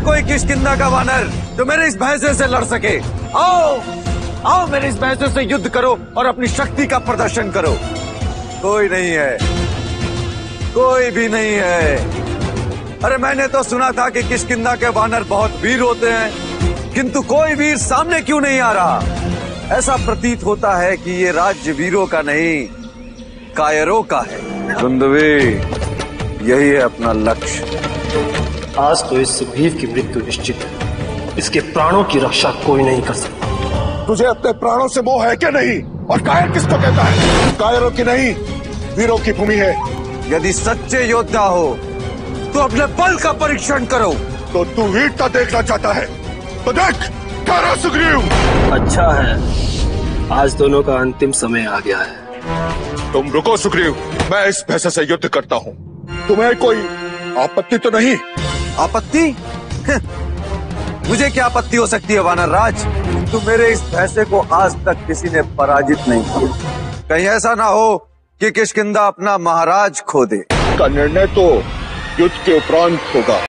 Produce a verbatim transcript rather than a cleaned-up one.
कोई किष्किंधा का वानर जो मेरे इस भैंसे से लड़ सके? आओ आओ मेरे इस भैंसे से युद्ध करो और अपनी शक्ति का प्रदर्शन करो। कोई नहीं है, कोई भी नहीं है। अरे मैंने तो सुना था कि किष्किंधा के वानर बहुत वीर होते हैं, किंतु कोई वीर सामने क्यों नहीं आ रहा? ऐसा प्रतीत होता है कि ये राज्य वीरों का नहीं, कायरों का है। कुंदवी, यही है अपना लक्ष्य। आज तो इस सुग्रीव की मृत्यु निश्चित है। इसके प्राणों की रक्षा कोई नहीं कर सकता। तुझे अपने प्राणों से मोह है क्या नहीं? और कायर किसको कहता है? कायरों की नहीं, वीरों की भूमि है। यदि सच्चे योद्धा हो तो अपने बल का परीक्षण करो। तो तू वीरता देखना चाहता है तो देख, करो सुग्रीव। अच्छा है, आज दोनों का अंतिम समय आ गया है। तुम रुको सुग्रीव, मैं इस भैंसे से युद्ध करता हूँ। तुम्हें कोई आपत्ति तो नहीं? आपत्ति? मुझे क्या आपत्ति हो सकती है वानर राज? तुम मेरे इस भैंसे को आज तक किसी ने पराजित नहीं किया। कहीं ऐसा ना हो कि किष्किंधा अपना महाराज खो दे। का निर्णय तो युद्ध के उपरांत होगा।